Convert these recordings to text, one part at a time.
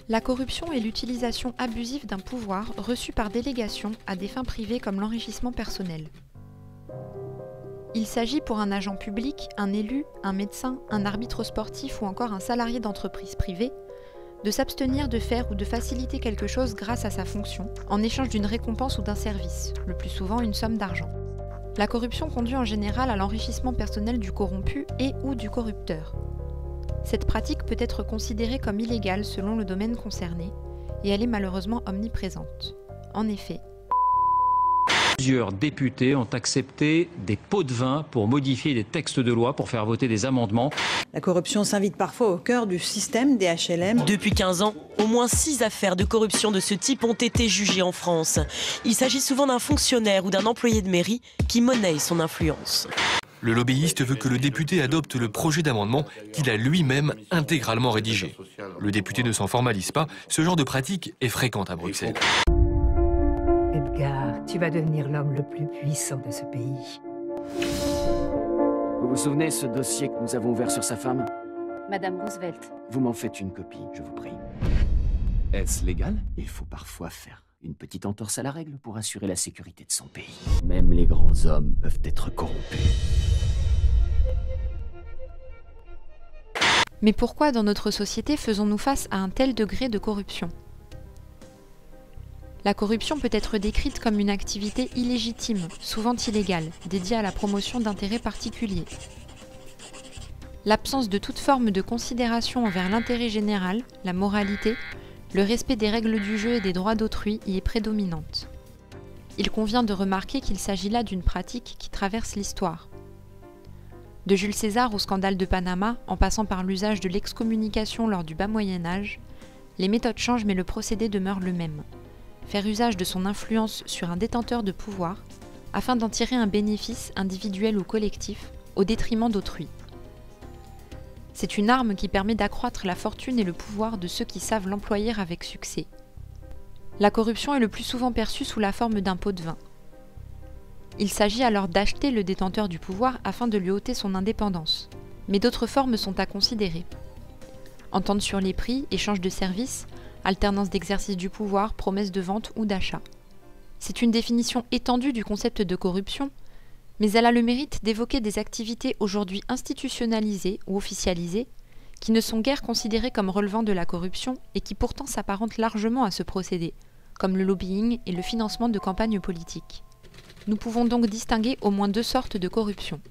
La corruption est l'utilisation abusive d'un pouvoir reçu par délégation à des fins privées comme l'enrichissement personnel. Il s'agit pour un agent public, un élu, un médecin, un arbitre sportif ou encore un salarié d'entreprise privée de s'abstenir de faire ou de faciliter quelque chose grâce à sa fonction, en échange d'une récompense ou d'un service, le plus souvent une somme d'argent. La corruption conduit en général à l'enrichissement personnel du corrompu et ou du corrupteur. Cette pratique peut être considérée comme illégale selon le domaine concerné, et elle est malheureusement omniprésente. En effet, plusieurs députés ont accepté des pots de vin pour modifier des textes de loi, pour faire voter des amendements. La corruption s'invite parfois au cœur du système des HLM. Depuis 15 ans, au moins 6 affaires de corruption de ce type ont été jugées en France. Il s'agit souvent d'un fonctionnaire ou d'un employé de mairie qui monnaie son influence. Le lobbyiste veut que le député adopte le projet d'amendement qu'il a lui-même intégralement rédigé. Le député ne s'en formalise pas, ce genre de pratique est fréquente à Bruxelles. Edgar, tu vas devenir l'homme le plus puissant de ce pays. Vous vous souvenez ce dossier que nous avons ouvert sur sa femme? Madame Roosevelt. Vous m'en faites une copie, je vous prie. Est-ce légal? Il faut parfois faire une petite entorse à la règle pour assurer la sécurité de son pays. Même les grands hommes peuvent être corrompus. mais pourquoi dans notre société faisons-nous face à un tel degré de corruption ? La corruption peut être décrite comme une activité illégitime, souvent illégale, dédiée à la promotion d'intérêts particuliers. L'absence de toute forme de considération envers l'intérêt général, la moralité, le respect des règles du jeu et des droits d'autrui y est prédominante. Il convient de remarquer qu'il s'agit là d'une pratique qui traverse l'histoire. De Jules César au scandale de Panama, en passant par l'usage de l'excommunication lors du bas Moyen-Âge, les méthodes changent mais le procédé demeure le même. Faire usage de son influence sur un détenteur de pouvoir afin d'en tirer un bénéfice individuel ou collectif au détriment d'autrui. C'est une arme qui permet d'accroître la fortune et le pouvoir de ceux qui savent l'employer avec succès. La corruption est le plus souvent perçue sous la forme d'un pot de vin. Il s'agit alors d'acheter le détenteur du pouvoir afin de lui ôter son indépendance. Mais d'autres formes sont à considérer. Entente sur les prix, échange de services, alternance d'exercice du pouvoir, promesse de vente ou d'achat. C'est une définition étendue du concept de corruption, mais elle a le mérite d'évoquer des activités aujourd'hui institutionnalisées ou officialisées, qui ne sont guère considérées comme relevant de la corruption et qui pourtant s'apparentent largement à ce procédé, comme le lobbying et le financement de campagnes politiques. Nous pouvons donc distinguer au moins deux sortes de corruption.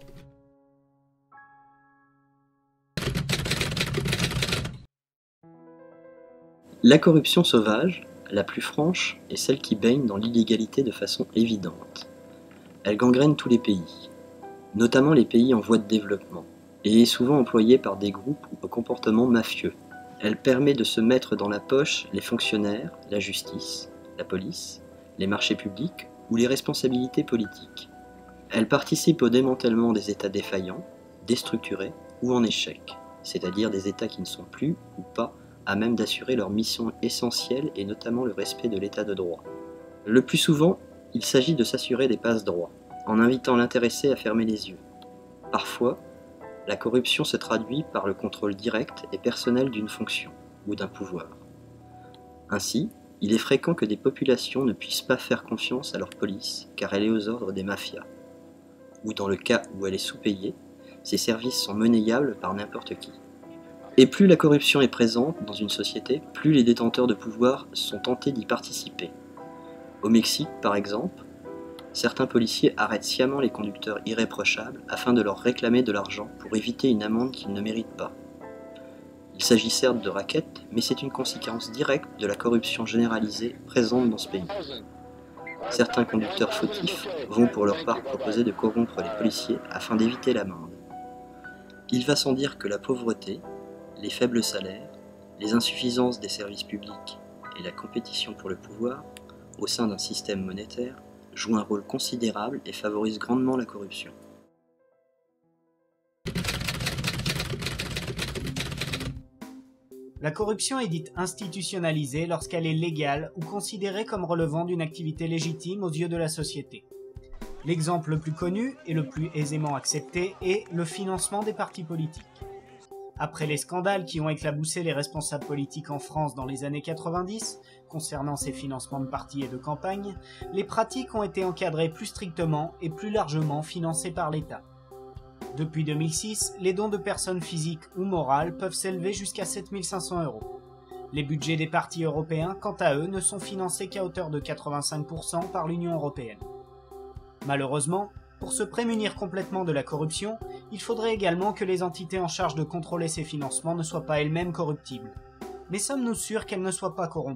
La corruption sauvage, la plus franche, est celle qui baigne dans l'illégalité de façon évidente. Elle gangrène tous les pays, notamment les pays en voie de développement, et est souvent employée par des groupes au comportement mafieux. Elle permet de se mettre dans la poche les fonctionnaires, la justice, la police, les marchés publics ou les responsabilités politiques. Elle participe au démantèlement des États défaillants, déstructurés ou en échec, c'est-à-dire des États qui ne sont plus ou pas à même d'assurer leur mission essentielle et notamment le respect de l'état de droit. Le plus souvent, il s'agit de s'assurer des passe-droits, en invitant l'intéressé à fermer les yeux. Parfois, la corruption se traduit par le contrôle direct et personnel d'une fonction ou d'un pouvoir. Ainsi, il est fréquent que des populations ne puissent pas faire confiance à leur police car elle est aux ordres des mafias. Ou dans le cas où elle est sous-payée, ses services sont monnayables par n'importe qui. Et plus la corruption est présente dans une société, plus les détenteurs de pouvoir sont tentés d'y participer. Au Mexique, par exemple, certains policiers arrêtent sciemment les conducteurs irréprochables afin de leur réclamer de l'argent pour éviter une amende qu'ils ne méritent pas. Il s'agit certes de racket, mais c'est une conséquence directe de la corruption généralisée présente dans ce pays. Certains conducteurs fautifs vont pour leur part proposer de corrompre les policiers afin d'éviter l'amende. Il va sans dire que la pauvreté, les faibles salaires, les insuffisances des services publics et la compétition pour le pouvoir, au sein d'un système monétaire, jouent un rôle considérable et favorisent grandement la corruption. La corruption est dite institutionnalisée lorsqu'elle est légale ou considérée comme relevant d'une activité légitime aux yeux de la société. L'exemple le plus connu et le plus aisément accepté est le financement des partis politiques. Après les scandales qui ont éclaboussé les responsables politiques en France dans les années 90, concernant ces financements de partis et de campagne, les pratiques ont été encadrées plus strictement et plus largement financées par l'État. Depuis 2006, les dons de personnes physiques ou morales peuvent s'élever jusqu'à 7 500 €. Les budgets des partis européens, quant à eux, ne sont financés qu'à hauteur de 85% par l'Union européenne. Malheureusement, pour se prémunir complètement de la corruption, il faudrait également que les entités en charge de contrôler ces financements ne soient pas elles-mêmes corruptibles. Mais sommes-nous sûrs qu'elles ne soient pas corrompues ?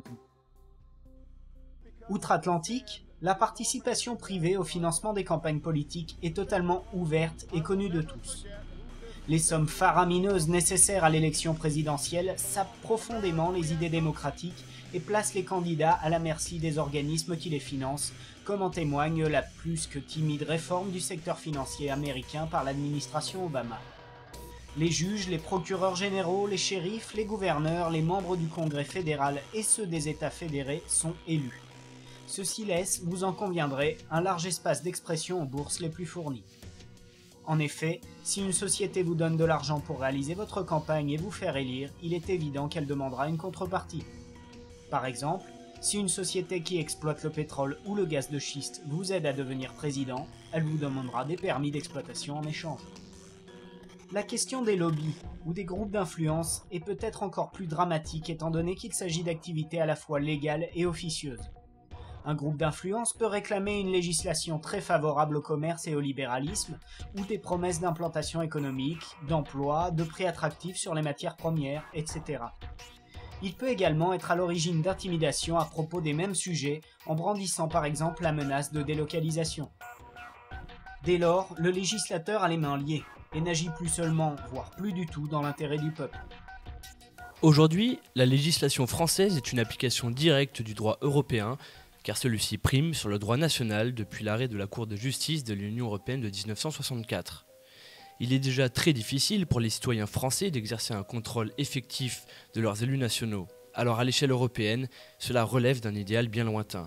Outre-Atlantique, la participation privée au financement des campagnes politiques est totalement ouverte et connue de tous. Les sommes faramineuses nécessaires à l'élection présidentielle sapent profondément les idées démocratiques et placent les candidats à la merci des organismes qui les financent, comme en témoigne la plus que timide réforme du secteur financier américain par l'administration Obama. Les juges, les procureurs généraux, les shérifs, les gouverneurs, les membres du Congrès fédéral et ceux des États fédérés sont élus. Ceci laisse, vous en conviendrez, un large espace d'expression aux bourses les plus fournies. En effet, si une société vous donne de l'argent pour réaliser votre campagne et vous faire élire, il est évident qu'elle demandera une contrepartie. Par exemple, si une société qui exploite le pétrole ou le gaz de schiste vous aide à devenir président, elle vous demandera des permis d'exploitation en échange. La question des lobbies ou des groupes d'influence est peut-être encore plus dramatique étant donné qu'il s'agit d'activités à la fois légales et officieuses. Un groupe d'influence peut réclamer une législation très favorable au commerce et au libéralisme, ou des promesses d'implantation économique, d'emploi, de prix attractifs sur les matières premières, etc. Il peut également être à l'origine d'intimidations à propos des mêmes sujets, en brandissant par exemple la menace de délocalisation. Dès lors, le législateur a les mains liées, et n'agit plus seulement, voire plus du tout, dans l'intérêt du peuple. Aujourd'hui, la législation française est une application directe du droit européen, car celui-ci prime sur le droit national depuis l'arrêt de la Cour de justice de l'Union européenne de 1964. Il est déjà très difficile pour les citoyens français d'exercer un contrôle effectif de leurs élus nationaux. Alors à l'échelle européenne, cela relève d'un idéal bien lointain.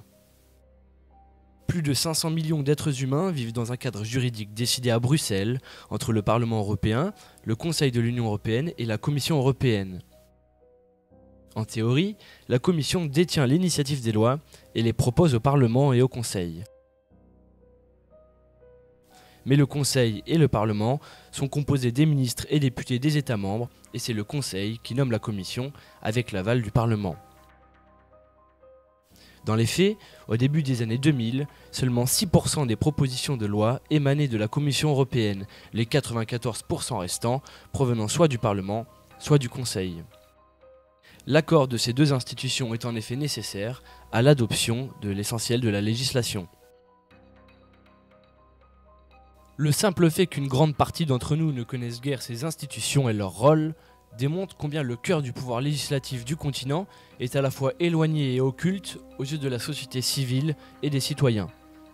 Plus de 500 millions d'êtres humains vivent dans un cadre juridique décidé à Bruxelles, entre le Parlement européen, le Conseil de l'Union européenne et la Commission européenne. En théorie, la Commission détient l'initiative des lois et les propose au Parlement et au Conseil. Mais le Conseil et le Parlement sont composés des ministres et députés des États membres, et c'est le Conseil qui nomme la Commission avec l'aval du Parlement. Dans les faits, au début des années 2000, seulement 6% des propositions de loi émanaient de la Commission européenne, les 94% restants provenant soit du Parlement, soit du Conseil. L'accord de ces deux institutions est en effet nécessaire à l'adoption de l'essentiel de la législation. Le simple fait qu'une grande partie d'entre nous ne connaissent guère ces institutions et leur rôle démontre combien le cœur du pouvoir législatif du continent est à la fois éloigné et occulte aux yeux de la société civile et des citoyens.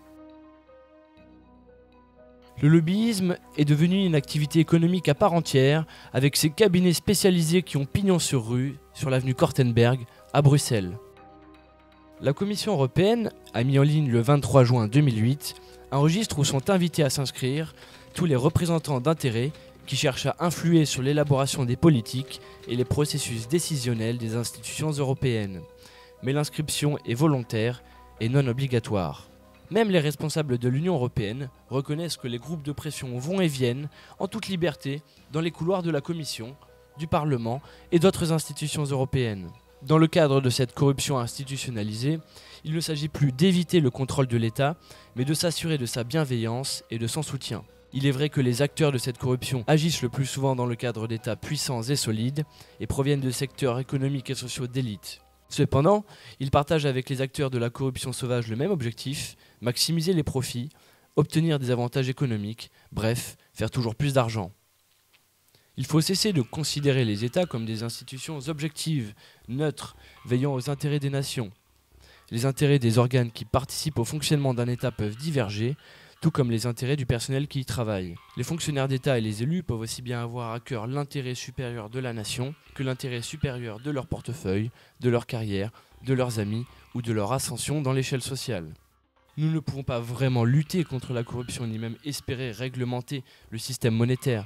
Le lobbyisme est devenu une activité économique à part entière, avec ses cabinets spécialisés qui ont pignon sur rue, sur l'avenue Kortenberg, à Bruxelles. La Commission européenne a mis en ligne le 23 juin 2008 un registre où sont invités à s'inscrire tous les représentants d'intérêts qui cherchent à influer sur l'élaboration des politiques et les processus décisionnels des institutions européennes. Mais l'inscription est volontaire et non obligatoire. Même les responsables de l'Union européenne reconnaissent que les groupes de pression vont et viennent en toute liberté dans les couloirs de la Commission, du Parlement et d'autres institutions européennes. Dans le cadre de cette corruption institutionnalisée, il ne s'agit plus d'éviter le contrôle de l'État, mais de s'assurer de sa bienveillance et de son soutien. Il est vrai que les acteurs de cette corruption agissent le plus souvent dans le cadre d'États puissants et solides et proviennent de secteurs économiques et sociaux d'élite. Cependant, ils partagent avec les acteurs de la corruption sauvage le même objectif, maximiser les profits, obtenir des avantages économiques, bref, faire toujours plus d'argent. Il faut cesser de considérer les États comme des institutions objectives, neutres, veillant aux intérêts des nations. Les intérêts des organes qui participent au fonctionnement d'un État peuvent diverger, tout comme les intérêts du personnel qui y travaille. Les fonctionnaires d'État et les élus peuvent aussi bien avoir à cœur l'intérêt supérieur de la nation que l'intérêt supérieur de leur portefeuille, de leur carrière, de leurs amis ou de leur ascension dans l'échelle sociale. Nous ne pouvons pas vraiment lutter contre la corruption ni même espérer réglementer le système monétaire.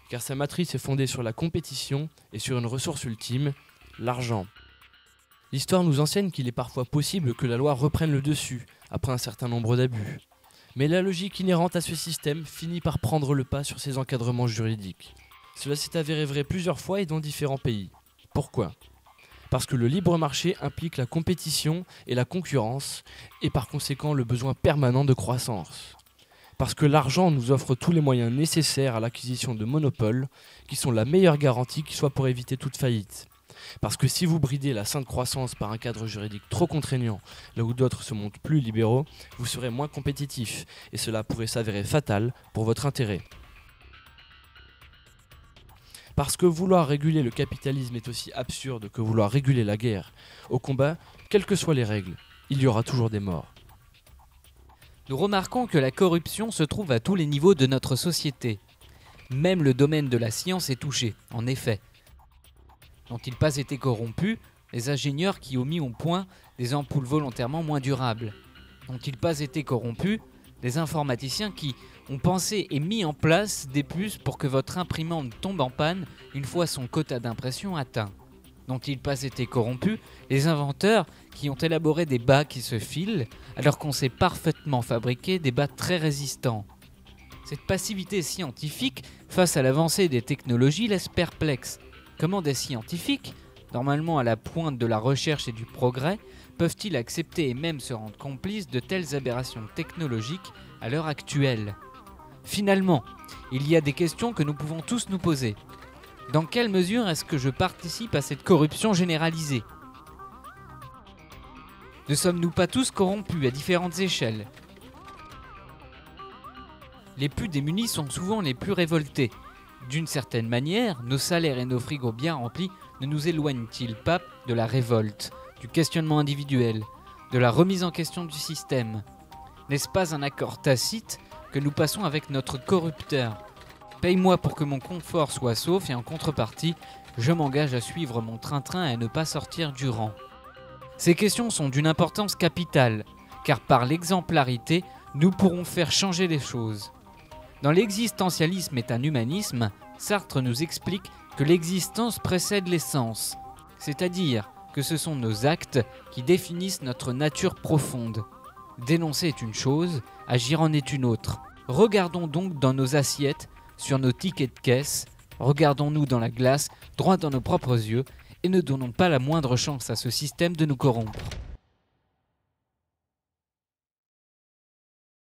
car sa matrice est fondée sur la compétition et sur une ressource ultime, l'argent. L'histoire nous enseigne qu'il est parfois possible que la loi reprenne le dessus, après un certain nombre d'abus. Mais la logique inhérente à ce système finit par prendre le pas sur ses encadrements juridiques. Cela s'est avéré vrai plusieurs fois et dans différents pays. Pourquoi ? Parce que le libre marché implique la compétition et la concurrence, et par conséquent le besoin permanent de croissance. Parce que l'argent nous offre tous les moyens nécessaires à l'acquisition de monopoles, qui sont la meilleure garantie qui soit pour éviter toute faillite. Parce que si vous bridez la sainte croissance par un cadre juridique trop contraignant, là où d'autres se montrent plus libéraux, vous serez moins compétitif, et cela pourrait s'avérer fatal pour votre intérêt. Parce que vouloir réguler le capitalisme est aussi absurde que vouloir réguler la guerre. Au combat, quelles que soient les règles, il y aura toujours des morts. Nous remarquons que la corruption se trouve à tous les niveaux de notre société. Même le domaine de la science est touché, en effet. N'ont-ils pas été corrompus les ingénieurs qui ont mis au point des ampoules volontairement moins durables? N'ont-ils pas été corrompus les informaticiens qui ont pensé et mis en place des puces pour que votre imprimante tombe en panne une fois son quota d'impression atteint? N'ont-ils pas été corrompus les inventeurs qui ont élaboré des bas qui se filent alors qu'on sait parfaitement fabriquer des bas très résistants? Cette passivité scientifique face à l'avancée des technologies laisse perplexe. Comment des scientifiques, normalement à la pointe de la recherche et du progrès, peuvent-ils accepter et même se rendre complices de telles aberrations technologiques à l'heure actuelle? Finalement, il y a des questions que nous pouvons tous nous poser. Dans quelle mesure est-ce que je participe à cette corruption généralisée? Ne sommes-nous pas tous corrompus à différentes échelles? Les plus démunis sont souvent les plus révoltés. D'une certaine manière, nos salaires et nos frigos bien remplis ne nous éloignent-ils pas de la révolte, du questionnement individuel, de la remise en question du système? N'est-ce pas un accord tacite que nous passons avec notre corrupteur? Paye-moi pour que mon confort soit sauf et en contrepartie, je m'engage à suivre mon train-train et à ne pas sortir du rang. Ces questions sont d'une importance capitale, car par l'exemplarité, nous pourrons faire changer les choses. Dans l'existentialisme est un humanisme, Sartre nous explique que l'existence précède l'essence, c'est-à-dire que ce sont nos actes qui définissent notre nature profonde. Dénoncer est une chose, agir en est une autre. Regardons donc dans nos assiettes, sur nos tickets de caisse, regardons-nous dans la glace, droit dans nos propres yeux, et ne donnons pas la moindre chance à ce système de nous corrompre.